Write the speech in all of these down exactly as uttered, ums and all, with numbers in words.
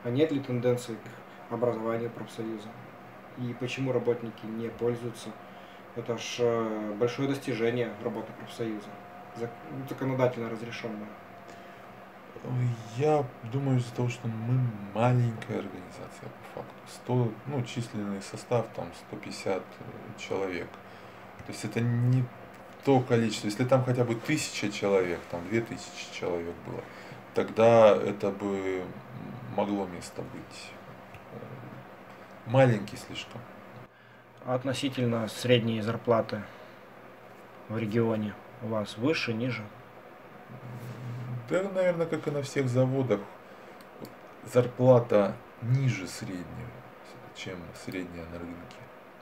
А нет ли тенденции к образованию профсоюза? И почему работники не пользуются? Это ж большое достижение работы профсоюза, законодательно разрешенное. Я думаю, из-за того, что мы маленькая организация по факту. сто, ну, численный состав там сто пятьдесят человек. То есть это не то количество. Если там хотя бы тысяча человек, там две тысячи человек было, тогда это бы могло место быть. Маленький слишком. Относительно средней зарплаты в регионе у вас выше, ниже? Да, наверное, как и на всех заводах, зарплата ниже среднего, чем средняя на рынке.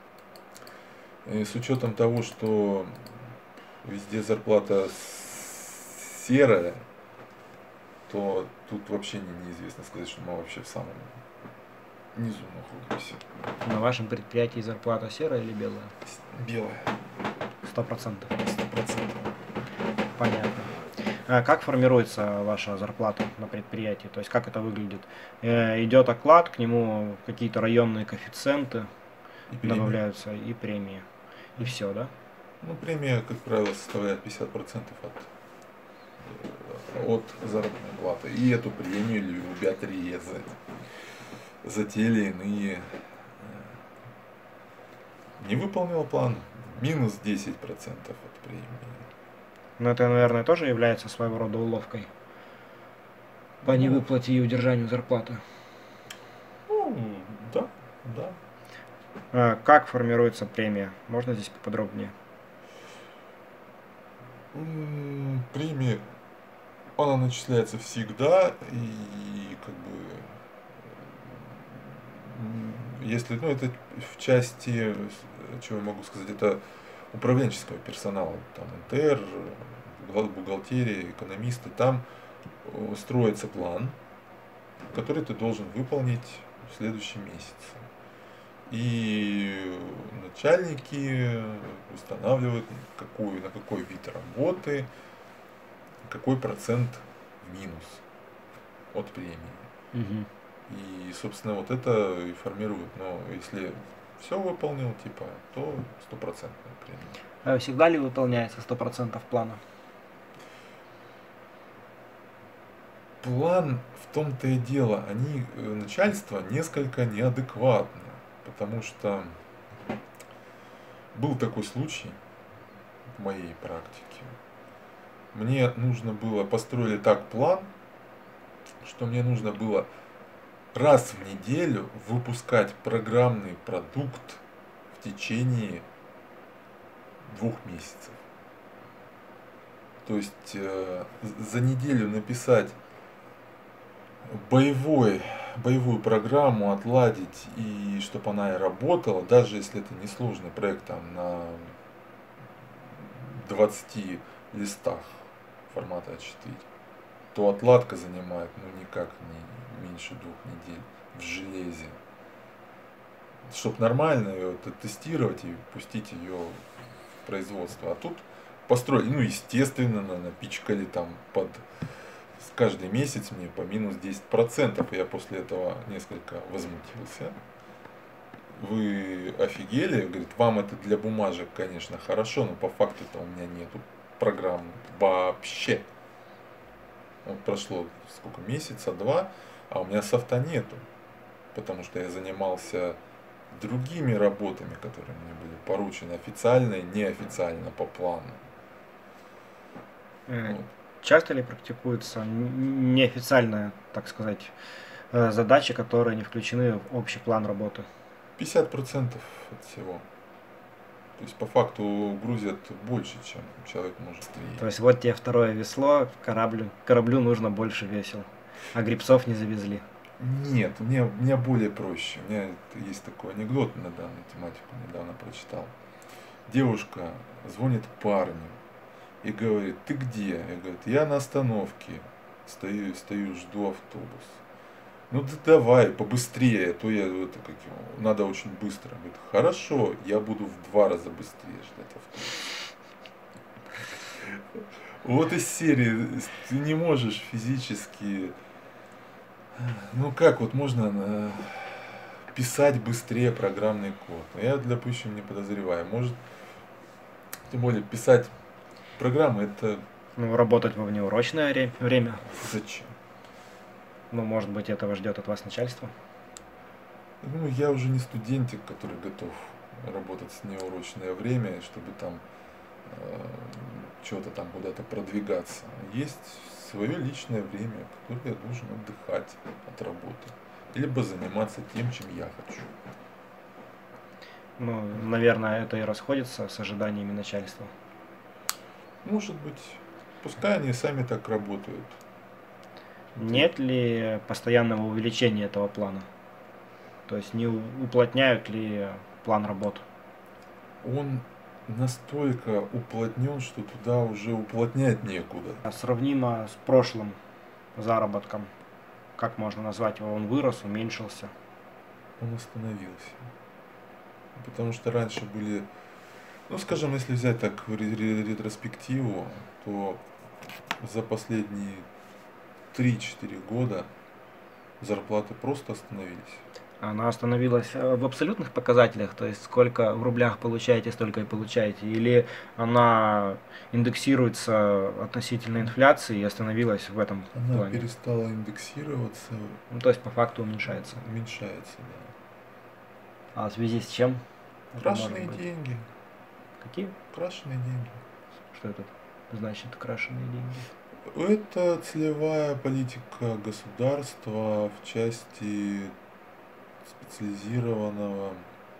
И с учетом того, что везде зарплата серая, то тут вообще не, неизвестно сказать, что мы вообще в самом низу находимся. На вашем предприятии зарплата серая или белая? Белая. Сто процентов. Сто процентов. Понятно. А как формируется ваша зарплата на предприятии? То есть как это выглядит? Э, идет оклад, к нему какие-то районные коэффициенты И добавляются и премии. И все, да? Ну, премия, как правило, составляет пятьдесят процентов от, от заработной платы. И эту премию любят резать за те или иные. Не выполнил план, минус десять процентов от премии. Но это, наверное, тоже является своего рода уловкой по невыплате и удержанию зарплаты. Ну, да, да. А как формируется премия? Можно здесь поподробнее? Премия, она начисляется всегда, и как бы, если, ну, это в части, чего я могу сказать, это управленческого персонала, там эн тэ эр, бухгалтерия, экономисты, там строится план, который ты должен выполнить в следующем месяце. И начальники устанавливают, какую, на какой вид работы, какой процент в минус от премии. Угу. И, собственно, вот это и формирует. Но если все выполнил, типа, то стопроцентная премия. А всегда ли выполняется сто процентов плана? План в том-то и дело, они, начальство несколько неадекватно, потому что был такой случай в моей практике. Мне нужно было, построили так план, что мне нужно было раз в неделю выпускать программный продукт в течение двух месяцев. То есть э, за неделю написать боевой, боевую программу, отладить, и чтобы она и работала, даже если это несложный проект там, на двадцати листах формата а четыре, то отладка занимает ну никак не меньше двух недель в железе. Чтобы нормально ее тестировать и пустить ее в производство. А тут построили, ну естественно, напичкали там под каждый месяц мне по минус десять процентов. Я после этого несколько возмутился. Вы офигели? Говорит, вам это для бумажек, конечно, хорошо, но по факту-то у меня нету программ вообще. Вот прошло сколько, месяца, два, а у меня софта нету. Потому что я занимался другими работами, которые мне были поручены официально и неофициально по плану. Вот. Часто ли практикуются неофициальные, так сказать, задачи, которые не включены в общий план работы? пятьдесят процентов от всего. То есть по факту грузят больше, чем человек может стоять. То есть вот тебе второе весло, кораблю, кораблю нужно больше весел, а гребцов не завезли. Нет, мне, у меня более проще. У меня есть такой анекдот на данную тематику, недавно прочитал. Девушка звонит парню и говорит, ты где? Я говорю, я на остановке, стою, стою, жду автобус. Ну да давай, побыстрее, а то я это как надо очень быстро. Говорит, хорошо, я буду в два раза быстрее ждать автобус. Вот из серии ты не можешь физически Ну как вот можно э, писать быстрее программный код? Ну, я, допустим, не подозреваю. Может, тем более писать программы это Ну, работать во внеурочное ре- время. зачем? Ну, может быть, этого ждет от вас начальство. Ну, я уже не студентик, который готов работать в неурочное время, чтобы там э, что-то там куда-то продвигаться. Есть свое личное время, которое я должен отдыхать от работы. Либо заниматься тем, чем я хочу. Ну, наверное, это и расходится с ожиданиями начальства. Может быть, пускай они сами так работают. Нет ли постоянного увеличения этого плана? То есть не у- уплотняют ли план работ? Он настолько уплотнен, что туда уже уплотнять некуда. А сравнимо с прошлым заработком, как можно назвать его, он вырос, уменьшился? Он остановился. Потому что раньше были, ну скажем, если взять так в ре- ре- ретроспективу, то за последние три-четыре года зарплаты просто остановились. Она остановилась э, в абсолютных показателях, то есть сколько в рублях получаете, столько и получаете, или она индексируется относительно инфляции и остановилась в этом Она плане? перестала индексироваться, Ну, то есть по факту уменьшается. уменьшается, да. А в связи с чем это может Крашеные быть? деньги, Какие? крашеные деньги. Что это значит, крашеные деньги? Это целевая политика государства в части специализированного,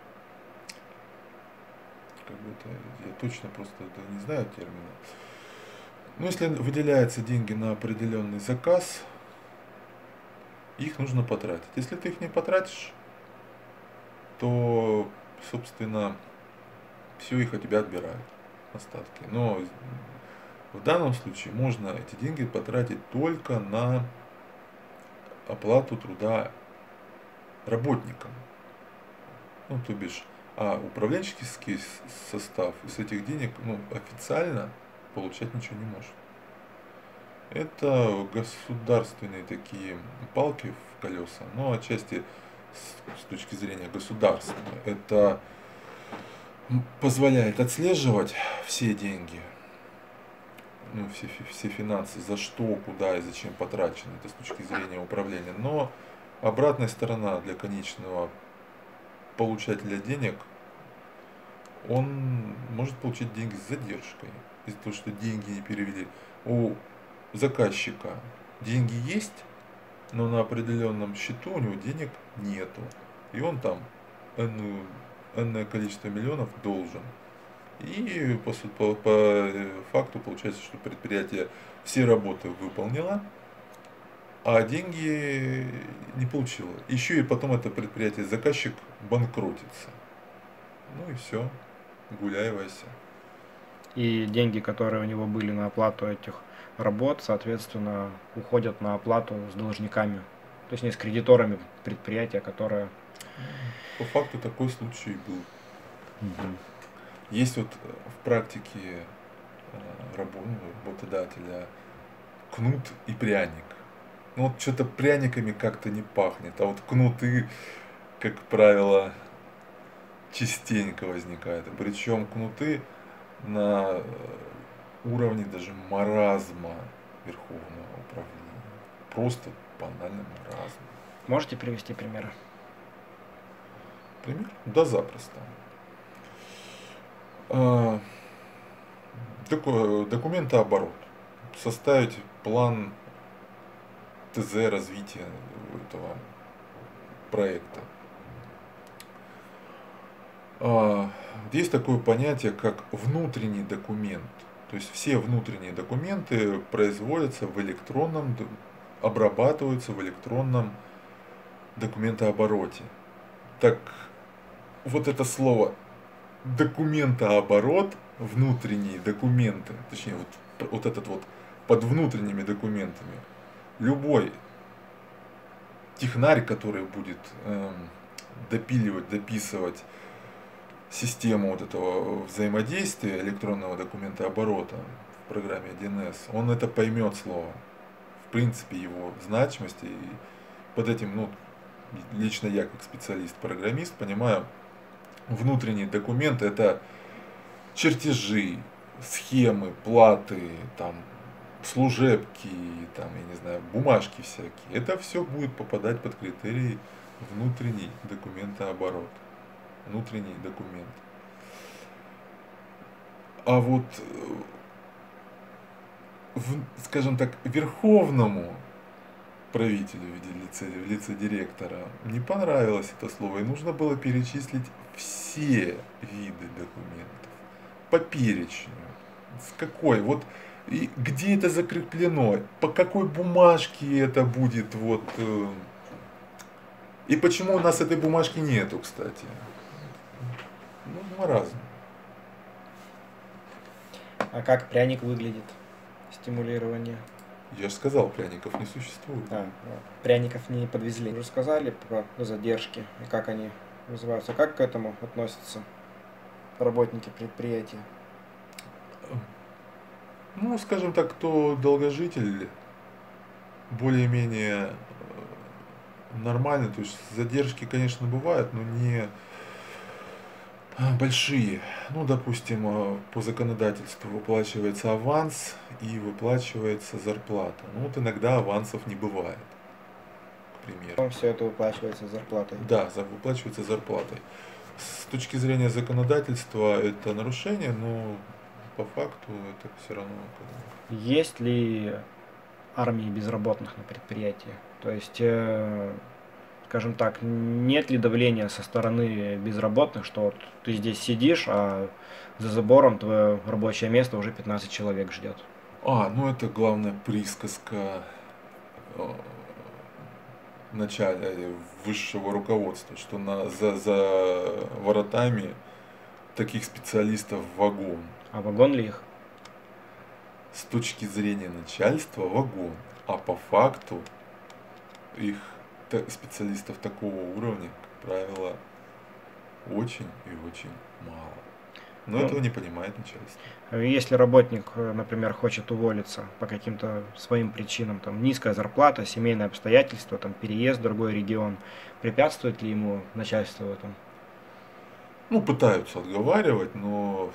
как бы это, я точно просто это не знаю термина. Но если выделяются деньги на определенный заказ, их нужно потратить. Если ты их не потратишь, то, собственно, все их от тебя отбирают, остатки. Но в данном случае можно эти деньги потратить только на оплату труда работникам. Ну, то бишь, а управленческий состав из этих денег, ну, официально получать ничего не может. Это государственные такие палки в колеса, но отчасти с, с точки зрения государства. Это позволяет отслеживать все деньги, ну, все, все финансы, за что, куда и зачем потрачены, это с точки зрения управления. Но обратная сторона для конечного получателя денег, он может получить деньги с задержкой. Из-за того, что деньги не перевели. У заказчика деньги есть, но на определенном счету у него денег нету. И он там энную, энное количество миллионов должен. И по, по, по факту получается, что предприятие все работы выполнило, а деньги не получило. Еще и потом это предприятие, заказчик банкротится. Ну и все, гуляй, Вася. И деньги, которые у него были на оплату этих работ, соответственно, уходят на оплату с должниками. То есть не с кредиторами предприятия, которое... По факту такой случай был. Угу. Есть вот в практике работодателя кнут и пряник. Ну вот что-то пряниками как-то не пахнет, а вот кнуты, как правило, частенько возникают. Причем кнуты на уровне даже маразма Верховного управления. Просто банально маразм. Можете привести примеры? Пример? Да, запросто. А, такой документооборот. Составить план ТЗ развития этого проекта. А, есть такое понятие, как внутренний документ. То есть все внутренние документы производятся в электронном, обрабатываются в электронном документообороте. Так вот это слово документооборот, внутренние документы, точнее вот, вот этот вот под внутренними документами, любой технарь, который будет э, допиливать, дописывать систему вот этого взаимодействия электронного документооборота в программе один эс, он это поймет слово, в принципе его значимость и под этим, ну, лично я как специалист-программист понимаю, внутренние документы это чертежи, схемы, платы, там, служебки, там, я не знаю, бумажки всякие. Это все будет попадать под критерии внутренний документооборот. Внутренний документ. А вот, в, скажем так, верховному правителю в виде лице, в лице директора не понравилось это слово, и нужно было перечислить все виды документов по перечню. С какой? Вот и где это закреплено? По какой бумажке это будет? Вот, э, и почему у нас этой бумажки нету, кстати? Ну, маразм. А как пряник выглядит? Стимулирование. Я же сказал, пряников не существует. А, пряников не подвезли. Уже сказали про задержки и как они вызываются. Как к этому относятся работники предприятия? Ну, скажем так, кто долгожитель, более-менее нормально. То есть задержки, конечно, бывают, но не большие. Ну, допустим, по законодательству выплачивается аванс и выплачивается зарплата. Ну, вот иногда авансов не бывает, к примеру. Все это выплачивается зарплатой. Да, выплачивается зарплатой. С точки зрения законодательства это нарушение, но по факту это все равно. Есть ли армии безработных на предприятии? То есть, э, скажем так, нет ли давления со стороны безработных, что вот ты здесь сидишь, а за забором твое рабочее место уже пятнадцать человек ждет? А, ну это главная присказка начала высшего руководства, что на, за, за воротами таких специалистов вагон. А вагон ли их? С точки зрения начальства вагон, а по факту их специалистов такого уровня, как правило, очень и очень мало. Но ну, этого не понимает начальство. Если работник, например, хочет уволиться по каким-то своим причинам, там низкая зарплата, семейные обстоятельства, там переезд в другой регион, препятствует ли ему начальство в этом? Ну, пытаются отговаривать, но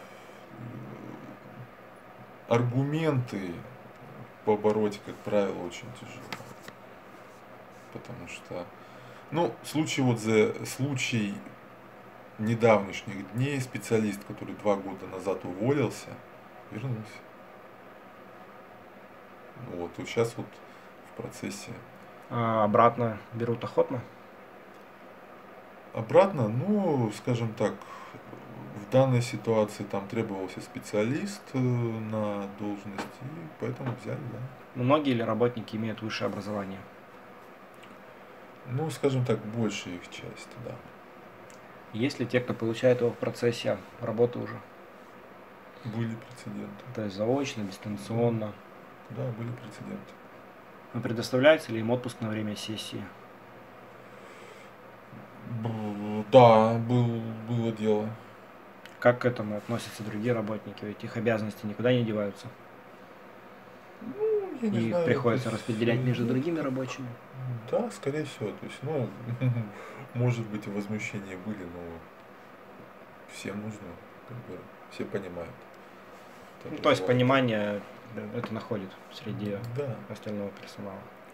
аргументы побороть, как правило, очень тяжело. Потому что, ну, случай вот за случай недавнешних дней, специалист, который два года назад уволился, вернулся. Вот, и сейчас вот в процессе. А обратно берут охотно? Обратно, ну, скажем так, в данной ситуации там требовался специалист на должность, и поэтому взяли, да. Многие ли работники имеют высшее образование? Ну, скажем так, большая их часть, да. Есть ли те, кто получает его в процессе работы уже? Были прецеденты. То есть заочно, дистанционно? Да, были прецеденты. Но предоставляется ли им отпуск на время сессии? Да, был, было дело. Как к этому относятся другие работники? Ведь их обязанности никуда не деваются. Ну, я не и знаю, приходится есть... распределять между другими рабочими? Да, скорее всего. То есть, ну, может быть, и возмущения были, но всем нужно, как бы, все понимают. Ну, то есть понимание это находит среди да. остального персонала.